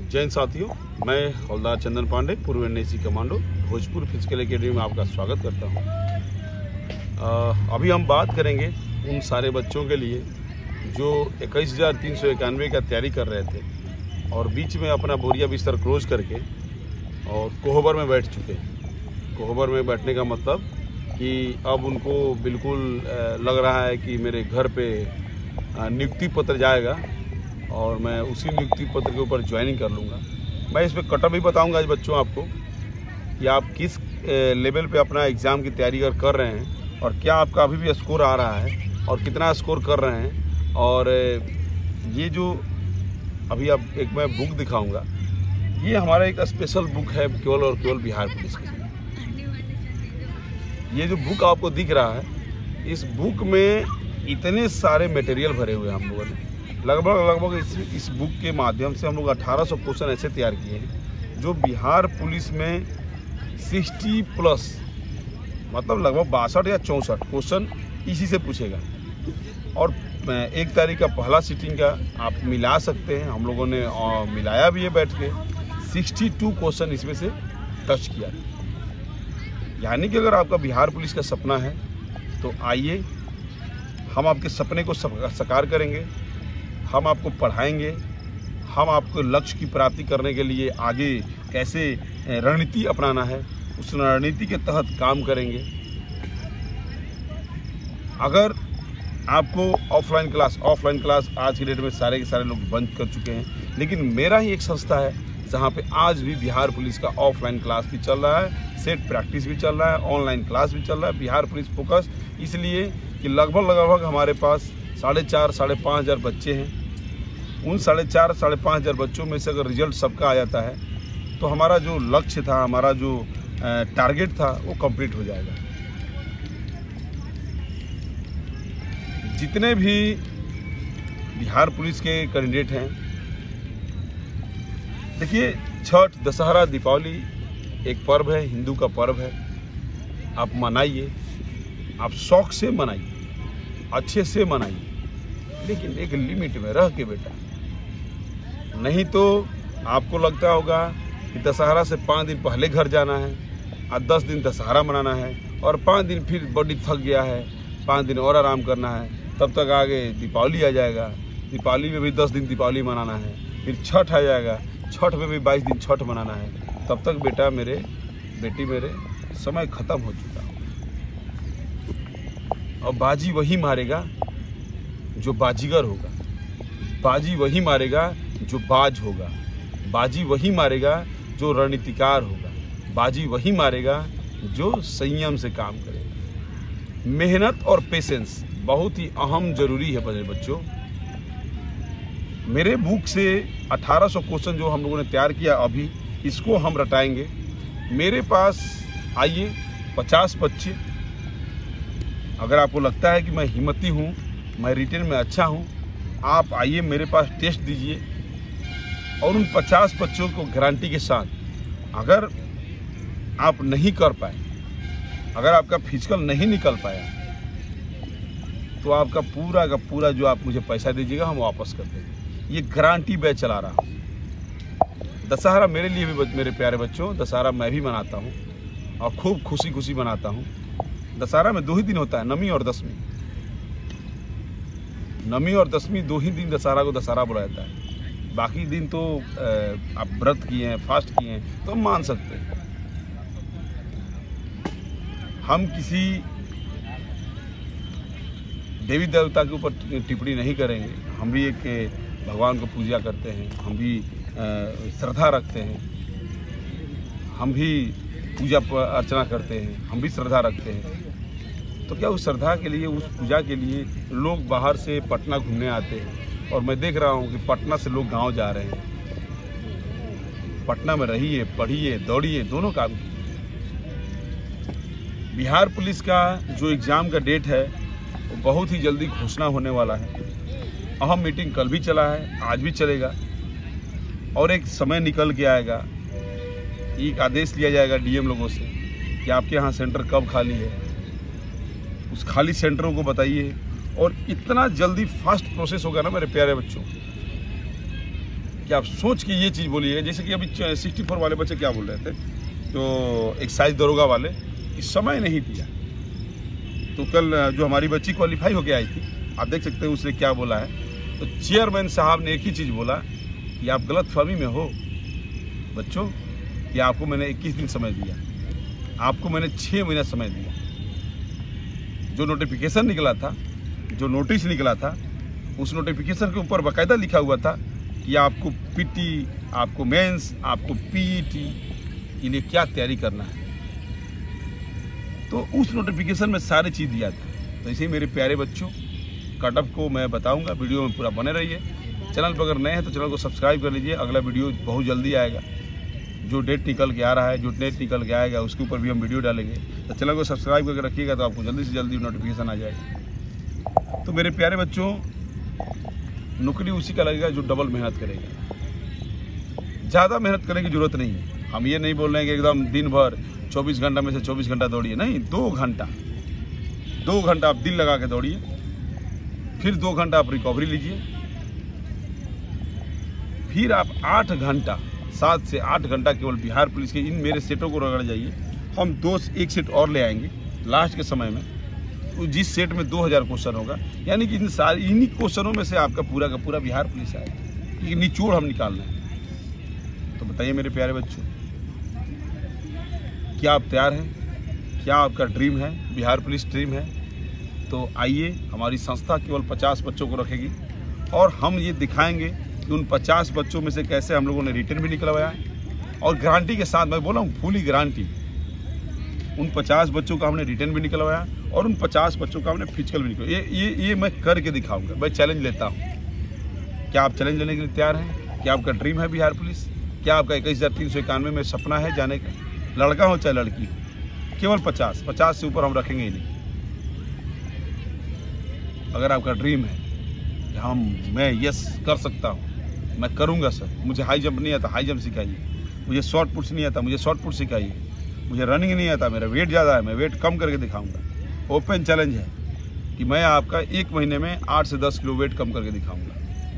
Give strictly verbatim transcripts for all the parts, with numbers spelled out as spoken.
जय हिंद साथियों, मैं हवलदार चंदन पांडे, पूर्व N S C commando, Bhojpur physical academy में आपका स्वागत करता हूं। अभी हम बात करेंगे उन सारे बच्चों के लिए जो इक्कीस हज़ार तीन सौ इक्यानवे का तैयारी कर रहे थे और बीच में अपना बोरिया बिस्तर क्लोज करके और कोहबर में बैठ चुके हैं। कोहबर में बैठने का मतलब कि अब उनको बिल्कुल लग रहा है कि मेरे घर पे नियुक्ति पत्र जाएगा और मैं उसी नियुक्ति पत्र के ऊपर ज्वाइनिंग कर लूँगा। मैं इस पर कटअप भी बताऊँगा आज बच्चों आपको कि आप किस लेवल पे अपना एग्ज़ाम की तैयारी कर कर रहे हैं और क्या आपका अभी भी स्कोर आ रहा है और कितना स्कोर कर रहे हैं। और ये जो अभी आप एक मैं बुक दिखाऊंगा, ये हमारा एक स्पेशल बुक है केवल और केवल बिहार पुलिस के लिए। ये जो बुक आपको दिख रहा है, इस बुक में इतने सारे मटेरियल भरे हुए हैं हम लोगों ने। लगभग लगभग इस, इस बुक के माध्यम से हम लोग अठारह सौ क्वेश्चन ऐसे तैयार किए हैं जो बिहार पुलिस में साठ प्लस मतलब लगभग बासठ या चौंसठ क्वेश्चन इसी से पूछेगा। और एक तारीख का पहला सीटिंग का आप मिला सकते हैं, हम लोगों ने मिलाया भी है बैठ के। बासठ क्वेश्चन इसमें से टच किया। यानी कि अगर आपका बिहार पुलिस का सपना है तो आइए, हम आपके सपने को साकार करेंगे, हम आपको पढ़ाएंगे, हम आपको लक्ष्य की प्राप्ति करने के लिए आगे कैसे रणनीति अपनाना है उस रणनीति के तहत काम करेंगे। अगर आपको ऑफलाइन क्लास ऑफलाइन क्लास आज की डेट में सारे के सारे लोग बंद कर चुके हैं, लेकिन मेरा ही एक संस्था है जहां पे आज भी बिहार पुलिस का ऑफलाइन क्लास भी चल रहा है, सेट प्रैक्टिस भी चल रहा है, ऑनलाइन क्लास भी चल रहा है। बिहार पुलिस फोकस इसलिए कि लगभग लगभग हमारे पास साढ़े चार साढ़े पाँच हज़ार बच्चे हैं। उन साढ़े चार साढ़े पाँच हज़ार बच्चों में से अगर रिजल्ट सबका आ जाता है तो हमारा जो लक्ष्य था, हमारा जो टारगेट था वो कंप्लीट हो जाएगा। जितने भी बिहार पुलिस के कैंडिडेट हैं, देखिए छठ, दशहरा, दीपावली एक पर्व है, हिंदू का पर्व है। आप मनाइए, आप शौक से मनाइए, अच्छे से मनाइए, लेकिन एक लिमिट में रह के बेटा। नहीं तो आपको लगता होगा कि दशहरा से पाँच दिन पहले घर जाना है और दस दिन दशहरा मनाना है और पाँच दिन फिर बॉडी थक गया है, पाँच दिन और आराम करना है, तब तक आगे दीपावली आ जाएगा, दीपावली में भी दस दिन दीपावली मनाना है, फिर छठ आ जाएगा, छठ में भी बाईस दिन छठ मनाना है। तब तक बेटा मेरे बेटी मेरे समय खत्म हो चुका है। और बाजी वही मारेगा जो बाजीगर होगा, बाजी वही मारेगा जो बाज होगा, बाजी वही मारेगा जो रणनीतिकार होगा, बाजी वही मारेगा जो संयम से काम करेगा। मेहनत और पेशेंस बहुत ही अहम जरूरी है बड़े बच्चों। मेरे बुक से अठारह सौ क्वेश्चन जो हम लोगों ने तैयार किया, अभी इसको हम रटाएंगे। मेरे पास आइए पचास बच्चे, अगर आपको लगता है कि मैं हिम्मती हूँ, मैं रिटेन में अच्छा हूँ, आप आइए मेरे पास टेस्ट दीजिए और उन पचास बच्चों को गारंटी के साथ, अगर आप नहीं कर पाए, अगर आपका फिजिकल नहीं निकल पाया, तो आपका पूरा का पूरा जो आप मुझे पैसा दीजिएगा हम वापस कर देंगे। ये गारंटी बैच चला रहा हूँ। दशहरा मेरे लिए भी, मेरे प्यारे बच्चों, दशहरा मैं भी मनाता हूँ और खूब खुशी खुशी मनाता हूँ। दशहरा में दो ही दिन होता है, नवमी और दसवीं। नवमी और दसवीं दो ही दिन दशहरा को दशहरा बुलाया जाता है। बाकी दिन तो आप व्रत किए हैं, फास्ट किए हैं तो हम मान सकते हैं। हम किसी देवी देवता के ऊपर टिप्पणी नहीं करेंगे। हम भी एक भगवान को पूजा करते हैं, हम भी श्रद्धा रखते हैं, हम भी पूजा अर्चना करते हैं, हम भी श्रद्धा रखते हैं। तो क्या उस श्रद्धा के लिए, उस पूजा के लिए लोग बाहर से पटना घूमने आते हैं और मैं देख रहा हूँ कि पटना से लोग गांव जा रहे हैं। पटना में रहिए, पढ़िए, दौड़िए, दोनों काम कीजिए। बिहार पुलिस का जो एग्ज़ाम का डेट है वो बहुत ही जल्दी घोषणा होने वाला है। अहम मीटिंग कल भी चला है, आज भी चलेगा और एक समय निकल के आएगा। एक आदेश लिया जाएगा डीएम लोगों से कि आपके यहाँ सेंटर कब खाली है, उस खाली सेंटरों को बताइए। और इतना जल्दी फास्ट प्रोसेस होगा ना मेरे प्यारे बच्चों, कि आप सोच के ये चीज़ बोलिएगा। जैसे कि अभी सिक्सटी फोर वाले बच्चे क्या बोल रहे थे, तो एक्साइज दरोगा वाले कि समय नहीं दिया। तो कल जो हमारी बच्ची क्वालिफाई होके आई थी, आप देख सकते हैं उसने क्या बोला है। तो चेयरमैन साहब ने एक ही चीज़ बोला कि आप गलत फहमी में हो बच्चों, कि आपको मैंने इक्कीस दिन समय दिया, आपको मैंने छः महीना समय दिया। जो नोटिफिकेशन निकला था, जो नोटिस निकला था, उस नोटिफिकेशन के ऊपर बाकायदा लिखा हुआ था कि आपको पीटी, आपको मेंस, आपको पीईटी के लिए क्या तैयारी करना है। तो उस नोटिफिकेशन में सारी चीज़ दिया था। तो इसे मेरे प्यारे बच्चों, कट ऑफ को मैं बताऊंगा, वीडियो में पूरा बने रहिए। चैनल पर अगर नए हैं तो चैनल को सब्सक्राइब कर लीजिए। अगला वीडियो बहुत जल्दी आएगा। जो डेट निकल के आ रहा है, जो डेट निकल के आएगा, उसके ऊपर भी हम वीडियो डालेंगे। तो चैनल को सब्सक्राइब करके रखिएगा, तो आपको जल्दी से जल्दी नोटिफिकेशन आ जाएगा। तो मेरे प्यारे बच्चों, नौकरी उसी का लगेगा जो डबल मेहनत करेगा। ज़्यादा मेहनत करने की जरूरत नहीं है। हम ये नहीं बोल रहे हैं कि एकदम दिन भर चौबीस घंटा में से चौबीस घंटा दौड़िए, नहीं। दो घंटा दो घंटा आप दिल लगा के दौड़िए, फिर दो घंटा आप रिकवरी लीजिए, फिर आप आठ घंटा सात से आठ घंटा केवल बिहार पुलिस के इन मेरे सेटों को रगड़ जाइए। हम दो एक सेट और ले आएंगे लास्ट के समय में, जिस सेट में दो हज़ार क्वेश्चन होगा। यानी कि इन सारे इन्हीं क्वेश्चनों में से आपका पूरा का पूरा बिहार पुलिस आएगा। ये निचोड़ हम निकालना है। तो बताइए मेरे प्यारे बच्चों, क्या आप तैयार हैं? क्या आपका ड्रीम है, बिहार पुलिस ड्रीम है? तो आइए, हमारी संस्था केवल पचास बच्चों को रखेगी और हम ये दिखाएंगे कि उन पचास बच्चों में से कैसे हम लोगों ने रिटर्न भी निकलवाया है। और गारंटी के साथ मैं बोला हूँ, फुली गारंटी, उन पचास बच्चों का हमने रिटर्न भी निकलवाया और उन पचास बच्चों का हमने फिजिकल भी निकलवाया। ये ये ये मैं करके दिखाऊंगा। मैं चैलेंज लेता हूँ। क्या आप चैलेंज लेने के लिए तैयार हैं? क्या आपका ड्रीम है बिहार पुलिस? क्या आपका इक्कीस हज़ार तीन सौ इक्यानवे में सपना है जाने का? लड़का हो चाहे लड़की हो, केवल पचास पचास से ऊपर हम रखेंगे ही नहीं। अगर आपका ड्रीम है कि हम मैं यस कर सकता हूँ, मैं करूँगा सर, मुझे हाई जंप नहीं आता, हाई जंप सिखाइए, मुझे शॉर्ट पुट नहीं आता, मुझे शॉर्ट पुट सिखाइए, मुझे रनिंग नहीं आता, मेरा वेट ज़्यादा है, मैं वेट कम करके दिखाऊंगा। ओपन चैलेंज है कि मैं आपका एक महीने में आठ से दस किलो वेट कम करके दिखाऊंगा,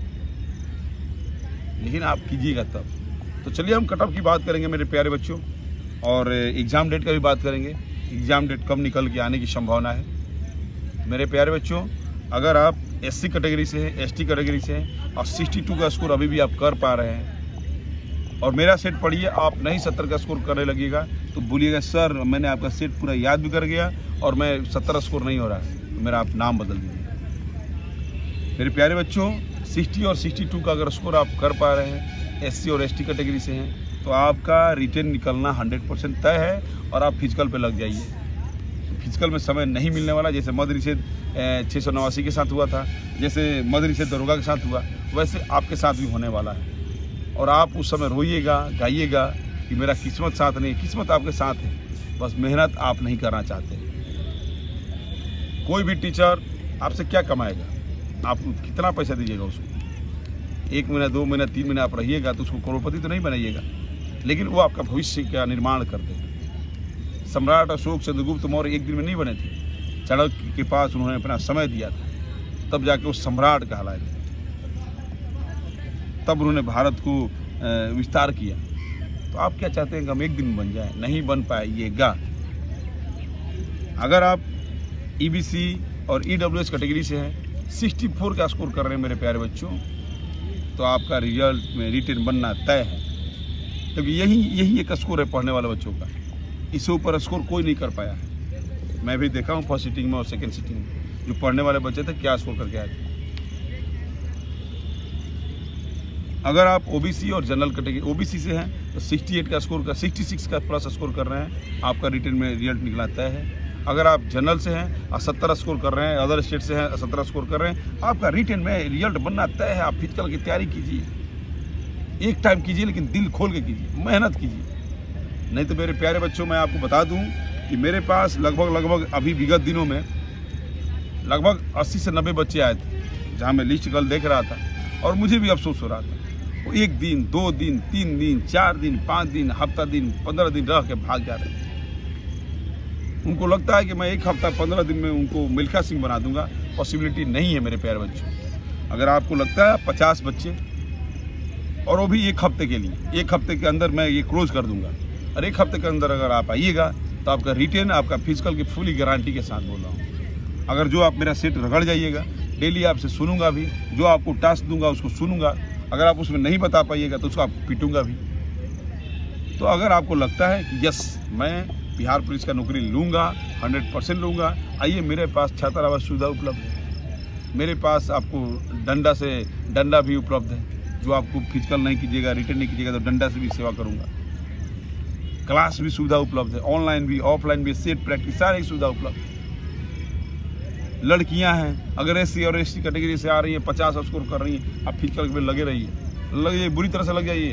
लेकिन आप कीजिएगा तब। तो चलिए हम कट ऑफ की बात करेंगे मेरे प्यारे बच्चों, और एग्ज़ाम डेट का भी बात करेंगे। एग्ज़ाम डेट कब निकल के आने की संभावना है। मेरे प्यारे बच्चों, अगर आप एससी कैटेगरी से हैं, एसटी कैटेगरी से हैं और बासठ का स्कोर अभी भी आप कर पा रहे हैं और मेरा सेट पढ़िए, आप नहीं सत्तर का स्कोर करने लगेगा तो बोलिएगा सर मैंने आपका सेट पूरा याद भी कर गया और मैं सत्तर स्कोर नहीं हो रहा है, तो मेरा आप नाम बदल दीजिए। मेरे प्यारे बच्चों, साठ और बासठ का अगर स्कोर आप कर पा रहे हैं, एससी और एसटी कैटेगरी से हैं, तो आपका रिटर्न निकलना सौ परसेंट तय है और आप फिजिकल पे लग जाइए। फिजिकल में समय नहीं मिलने वाला। जैसे मध्य निषेध छः सौ नवासी के साथ हुआ था, जैसे मध्य निषेध दरोगा के साथ हुआ, वैसे आपके साथ भी होने वाला है। और आप उस समय रोइएगा, गाइएगा कि मेरा किस्मत साथ नहीं। किस्मत आपके साथ है, बस मेहनत आप नहीं करना चाहते। कोई भी टीचर आपसे क्या कमाएगा? आप कितना पैसा दीजिएगा उसको? एक महीना, दो महीना, तीन महीना आप रहिएगा तो उसको करोड़पति तो नहीं बनाइएगा, लेकिन वो आपका भविष्य का निर्माण कर देगा। सम्राट अशोक चंद्रगुप्त मौर्य एक दिन में नहीं बने थे। चाणक्य के पास उन्होंने अपना समय दिया था, तब जाके वो सम्राट कहलाए थे, तब उन्होंने भारत को विस्तार किया। तो आप क्या चाहते हैं कि हम एक दिन बन जाए? नहीं बन पाइएगा। अगर आप ईबीसी और ईडब्ल्यूएस कैटेगरी से हैं, चौंसठ का स्कोर कर रहे हैं मेरे प्यारे बच्चों, तो आपका रिजल्ट में रिटर्न बनना तय है, क्योंकि यही यही एक स्कोर है पढ़ने वाले बच्चों का। इससे ऊपर स्कोर कोई नहीं कर पाया है। मैं भी देखा हूँ फर्स्ट सीटिंग में और सेकंड सीटिंग में जो पढ़ने वाले बच्चे थे क्या स्कोर करके आए थे। अगर आप ओबीसी और जनरल कैटेगरी ओबीसी से हैं तो अड़सठ का स्कोर का छियासठ का प्लस स्कोर कर रहे हैं, आपका रिटर्न में रिजल्ट निकला तय है। अगर आप जनरल से हैं और सत्तर स्कोर कर रहे हैं, अदर स्टेट से हैं सत्रह स्कोर कर रहे हैं, आपका रिटर्न में रिजल्ट बनना तय है। आप फिजिकल की तैयारी कीजिए, एक टाइम कीजिए, लेकिन दिल खोल के कीजिए, मेहनत कीजिए। नहीं तो मेरे प्यारे बच्चों, मैं आपको बता दूं कि मेरे पास लगभग लगभग अभी विगत दिनों में लगभग अस्सी से नब्बे बच्चे आए थे, जहां मैं लिस्ट कल देख रहा था और मुझे भी अफसोस हो रहा था। वो एक दिन, दो दिन, तीन दिन, चार दिन, पाँच दिन, हफ्ता दिन, पंद्रह दिन रह के भाग जा रहे थे। उनको लगता है कि मैं एक हफ्ता पंद्रह दिन में उनको मिल्खा सिंह बना दूंगा। पॉसिबिलिटी नहीं है मेरे प्यारे बच्चों। अगर आपको लगता है पचास बच्चे और वो भी एक हफ्ते के लिए। एक हफ्ते के अंदर मैं ये क्लोज कर दूंगा, और एक हफ्ते के अंदर अगर आप आइएगा तो आपका रिटेन, आपका फिजिकल की फुली गारंटी के साथ बोल रहा हूँ। अगर जो आप मेरा सेट रगड़ जाइएगा, डेली आपसे सुनूंगा भी, जो आपको टास्क दूंगा उसको सुनूंगा, अगर आप उसमें नहीं बता पाइएगा तो उसको आप पीटूंगा भी। तो अगर आपको लगता है कि यस मैं बिहार पुलिस का नौकरी लूंगा, हंड्रेड परसेंट लूंगा, आइए मेरे पास छात्रावास सुविधा उपलब्ध है। मेरे पास आपको डंडा से डंडा भी उपलब्ध है, जो आपको फिजिकल नहीं कीजिएगा, रिटर्न नहीं कीजिएगा तो डंडा से भी सेवा करूंगा। क्लास भी सुविधा उपलब्ध है, ऑनलाइन भी ऑफलाइन भी, सेट प्रैक्टिस सारी सुविधा उपलब्ध है। लड़कियां हैं, अगर एस सी और एस टी कैटेगरी से आ रही है, पचास स्कोर कर रही हैं, आप फिजिकल में लगे रहिए, लगे बुरी तरह से लग जाइए,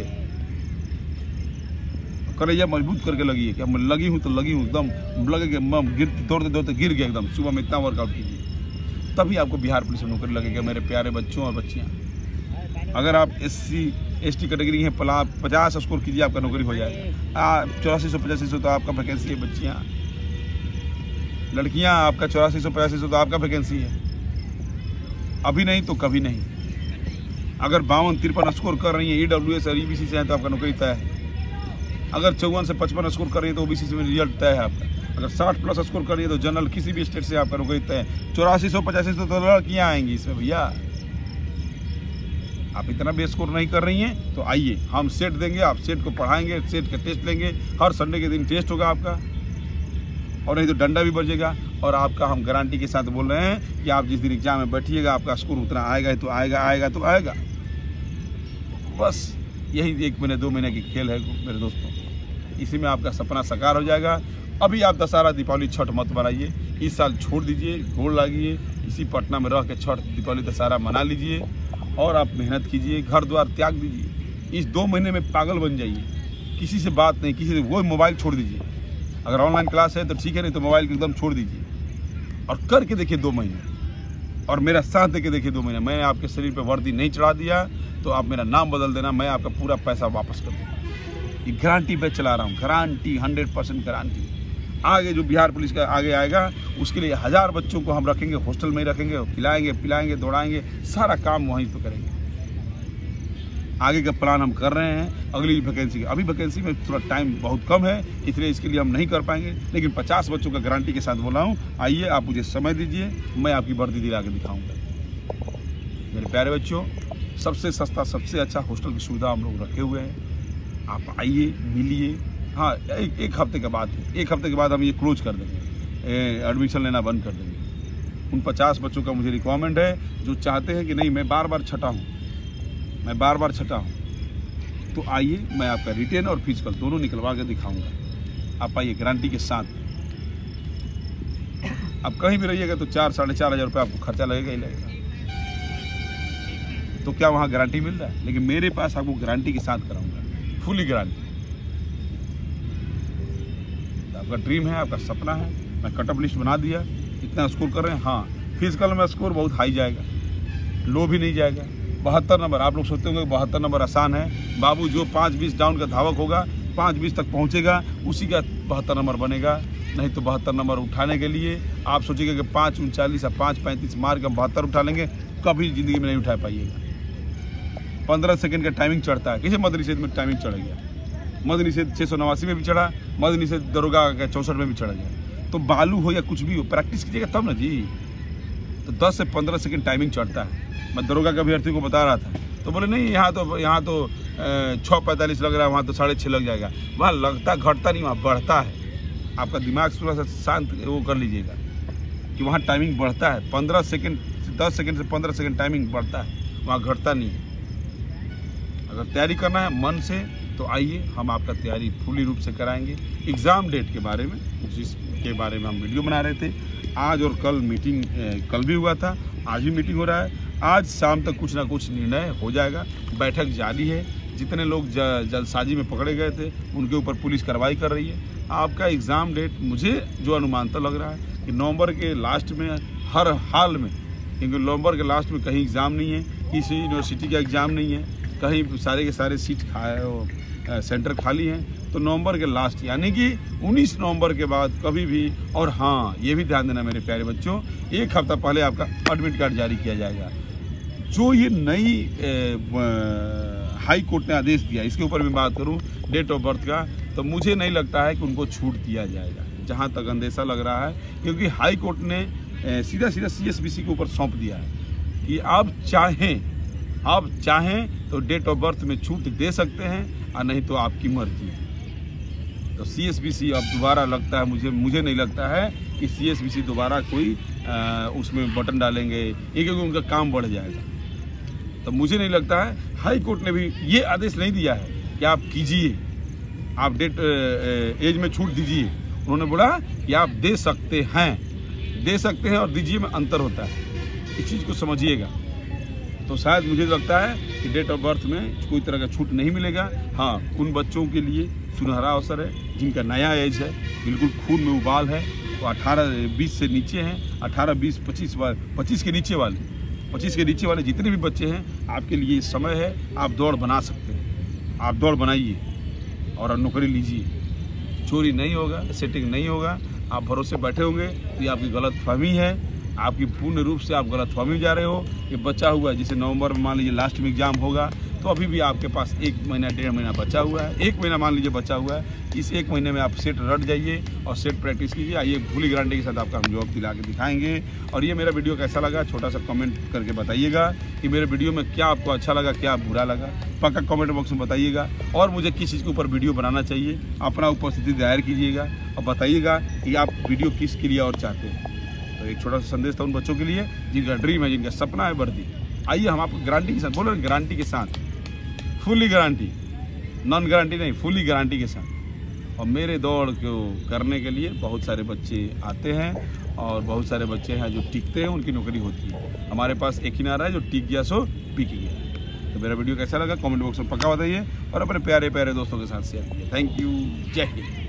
करेजा मजबूत करके लगिए कि मैं लगी हूँ तो लगी हूँ, एकदम लगे कि गिर दौड़ते दौड़ते गिर गया एकदम। सुबह में इतना वर्कआउट कीजिए, तभी आपको बिहार पुलिस में नौकरी लगेगा मेरे प्यारे बच्चों और बच्चियाँ। अगर आप S C S T category हैं, पला पचास स्कोर कीजिए, आपका नौकरी हो जाएगा। चौरासी सौ पचासी सौ तो आपका वैकेंसी है। बच्चियाँ, लड़कियाँ, आपका चौरासी सौ पचासी सौ तो आपका वैकेंसी है। अभी नहीं तो कभी नहीं। अगर बावन तिरपन स्कोर कर रही है, ई डब्ल्यू एस और ई बी सी से हैं तो आपका नौकरी तय है। अगर चौवन से पचपन स्कोर कर रही है तो ओ बी सी में रिजल्ट तय है आपका। अगर साठ प्लस स्कोर कर रही है तो जनरल किसी भी स्टेट से आपका नौकरी तय है। चौरासी सौ पचासी सौ तो लड़कियाँ आएंगी इसमें भैया। आप इतना भी स्कोर नहीं कर रही हैं तो आइए, हम सेट देंगे, आप सेट को पढ़ाएंगे, सेट का टेस्ट लेंगे, हर संडे के दिन टेस्ट होगा आपका, और नहीं तो डंडा भी बजेगा। और आपका हम गारंटी के साथ बोल रहे हैं कि आप जिस दिन एग्जाम में बैठिएगा आपका स्कोर उतना आएगा तो आएगा आएगा तो आएगा। बस यही एक महीने दो महीने की खेल है मेरे दोस्तों, इसी में आपका सपना साकार हो जाएगा। अभी आप दशहरा दीपावली छठ मत बनाइए, इस साल छोड़ दीजिए, गोड़ लागिए, इसी पटना में रह के छठ दीपावली दशहरा मना लीजिए और आप मेहनत कीजिए, घर द्वार त्याग दीजिए। इस दो महीने में पागल बन जाइए, किसी से बात नहीं, किसी से, वो मोबाइल छोड़ दीजिए। अगर ऑनलाइन क्लास है तो ठीक है, नहीं तो मोबाइल को एकदम छोड़ दीजिए और करके देखिए दो महीने, और मेरा साथ देके देखिए दो महीने। मैंने आपके शरीर पे वर्दी नहीं चढ़ा दिया तो आप मेरा नाम बदल देना, मैं आपका पूरा पैसा वापस कर दूँगा। ये गारंटी पे चला रहा हूँ, गारंटी, हंड्रेड परसेंट गारंटी। आगे जो बिहार पुलिस का आगे आएगा उसके लिए हजार बच्चों को हम रखेंगे, हॉस्टल में ही रखेंगे, खिलाएंगे पिलाएंगे दौड़ाएंगे, सारा काम वहीं पे करेंगे। आगे का प्लान हम कर रहे हैं अगली वैकेंसी का। अभी वैकेंसी में थोड़ा टाइम बहुत कम है, इसलिए इसके लिए हम नहीं कर पाएंगे, लेकिन पचास बच्चों का गारंटी के साथ बोला हूँ। आइए, आप मुझे समय दीजिए, मैं आपकी वर्दी दिला के दिखाऊंगा। मेरे प्यारे बच्चों, सबसे सस्ता सबसे अच्छा हॉस्टल की सुविधा हम लोग रखे हुए हैं। आप आइए, मिलिए। हाँ, एक, एक हफ्ते के बाद एक हफ्ते के बाद हम ये क्लोज कर देंगे, एडमिशन लेना बंद कर देंगे। उन पचास बच्चों का मुझे रिक्वायरमेंट है जो चाहते हैं कि नहीं मैं बार बार छटा हूँ, मैं बार बार छटा हूँ, तो आइए, मैं आपका रिटेन और फिजिकल दोनों निकलवा के दिखाऊंगा। आप आइए गारंटी के साथ। आप कहीं भी रहिएगा तो चार साढ़े चार हजार रुपये आपको खर्चा लगेगा ही लगेगा। तो क्या वहाँ गारंटी मिल रहा है? लेकिन मेरे पास आपको गारंटी के साथ कराऊंगा, फुली गारंटी। आपका ड्रीम है, आपका सपना है, मैं कटअप लिस्ट बना दिया, इतना स्कोर कर रहे हैं। हाँ, फिजिकल में स्कोर बहुत हाई जाएगा, लो भी नहीं जाएगा। बहत्तर नंबर, आप लोग सोचते होंगे बहत्तर नंबर आसान है। बाबू, जो पाँच बीस डाउन का धावक होगा, पाँच बीस तक पहुंचेगा, उसी का बहत्तर नंबर बनेगा। नहीं तो बहत्तर नंबर उठाने के लिए आप सोचिएगा कि पाँच उनचालीस या पाँच पैंतीस मार के हम बहत्तर उठा लेंगे, कभी जिंदगी में नहीं उठा पाइएगा। पंद्रह सेकंड का टाइमिंग चढ़ता है, किसी मद्य निषेध में टाइमिंग चढ़ गया, मद्य निषेध छः सौ नवासी में भी चढ़ा, मद्य निषेध दरोगा का चौंसठ में भी चढ़ गया। तो बालू हो या कुछ भी हो, प्रैक्टिस कीजिएगा तब ना जी। तो दस से पंद्रह सेकंड टाइमिंग चढ़ता है। मैं दरोगा के अभ्यर्थी को बता रहा था, तो बोले नहीं यहाँ तो यहाँ तो छः पैंतालीस लग रहा है, वहाँ तो साढ़े छः लग जाएगा। वहाँ लगता घटता नहीं, वहाँ बढ़ता है। आपका दिमाग थोड़ा सा शांत वो कर लीजिएगा कि वहाँ टाइमिंग बढ़ता है। पंद्रह सेकेंड दस सेकेंड से पंद्रह सेकेंड टाइमिंग बढ़ता है, वहाँ घटता नहीं है। अगर तैयारी करना है मन से तो आइए, हम आपका तैयारी फुली रूप से कराएंगे। एग्ज़ाम डेट के बारे में, जिसके बारे में हम वीडियो बना रहे थे, आज और कल मीटिंग, कल भी हुआ था, आज भी मीटिंग हो रहा है। आज शाम तक कुछ ना कुछ निर्णय हो जाएगा। बैठक जारी है। जितने लोग जल्दसाजी में पकड़े गए थे उनके ऊपर पुलिस कार्रवाई कर रही है। आपका एग्ज़ाम डेट मुझे जो अनुमानता लग रहा है कि नवंबर के लास्ट में हर हाल में, क्योंकि नवंबर के लास्ट में कहीं एग्ज़ाम नहीं है, किसी यूनिवर्सिटी का एग्ज़ाम नहीं है, कहीं सारे के सारे सीट खा सेंटर खाली हैं। तो नवंबर के लास्ट यानी कि उन्नीस नवंबर के बाद कभी भी, और हाँ ये भी ध्यान देना मेरे प्यारे बच्चों, एक हफ्ता पहले आपका एडमिट कार्ड जारी किया जाएगा। जो ये नई हाई कोर्ट ने आदेश दिया, इसके ऊपर मैं बात करूं डेट ऑफ बर्थ का, तो मुझे नहीं लगता है कि उनको छूट दिया जाएगा, जहां तक अंदेशा लग रहा है, क्योंकि हाई कोर्ट ने सीधा सीधा सीएसबीसी के ऊपर सौंप दिया है कि आप चाहें आप चाहें तो डेट ऑफ बर्थ में छूट दे सकते हैं और नहीं तो आपकी मर्जी है। तो सीएसबीसी अब दोबारा लगता है, मुझे मुझे नहीं लगता है कि सीएसबीसी दोबारा कोई आ, उसमें बटन डालेंगे, ये क्योंकि उनका काम बढ़ जाएगा। तो मुझे नहीं लगता है, हाई कोर्ट ने भी ये आदेश नहीं दिया है कि आप कीजिए, आप डेट एज में छूट दीजिए। उन्होंने बोला कि आप दे सकते हैं, दे सकते हैं और दीजिए में अंतर होता है, इस चीज़ को समझिएगा। तो शायद मुझे लगता है कि डेट ऑफ बर्थ में कोई तरह का छूट नहीं मिलेगा। हाँ, उन बच्चों के लिए सुनहरा अवसर है जिनका नया एज है, बिल्कुल खून में उबाल है, वो अठारह बीस से नीचे हैं, अठारह बीस पच्चीस वाले पच्चीस के नीचे वाले पच्चीस के नीचे वाले जितने भी बच्चे हैं, आपके लिए समय है, आप दौड़ बना सकते हैं, आप दौड़ बनाइए और नौकरी लीजिए। चोरी नहीं होगा, सेटिंग नहीं होगा, आप भरोसे बैठे होंगे तो ये आपकी गलत फहमी है, आपकी पूर्ण रूप से आप गलत फहमी जा रहे हो। ये बचा हुआ है, जैसे नवंबर में मान लीजिए लास्ट में एग्जाम होगा, तो अभी भी आपके पास एक महीना डेढ़ महीना बचा हुआ है, एक महीना मान लीजिए बचा हुआ है। इस एक महीने में आप सेट रट जाइए और सेट प्रैक्टिस कीजिए। आइए फुली गारंटी के साथ आपका हम जॉब दिला के दिखाएंगे। और ये मेरा वीडियो कैसा लगा, छोटा सा कमेंट करके बताइएगा कि मेरे वीडियो में क्या आपको अच्छा लगा, क्या बुरा लगा, पक्का कमेंट बॉक्स में बताइएगा। और मुझे किस चीज़ के ऊपर वीडियो बनाना चाहिए, अपना उपस्थिति दायर कीजिएगा और बताइएगा कि आप वीडियो किसके लिए और चाहते हैं। तो एक छोटा सा संदेश था उन बच्चों के लिए जिनका ड्रीम है, जिनका सपना है वर्दी। आइए हम आपको गारंटी के साथ बोल रहे हैं, गारंटी के साथ, फुली गारंटी, नॉन गारंटी नहीं, फुली गारंटी के साथ। और मेरे दौड़ को करने के लिए बहुत सारे बच्चे आते हैं और बहुत सारे बच्चे हैं जो टिकते हैं, उनकी नौकरी होती है। हमारे पास एक ही नारा है, जो टिक गया सो बिक गया। तो मेरा वीडियो कैसा लगा कमेंट बॉक्स में पक्का बताइए और अपने प्यारे प्यारे दोस्तों के साथ शेयर कीजिए। थैंक यू, जय हिंद।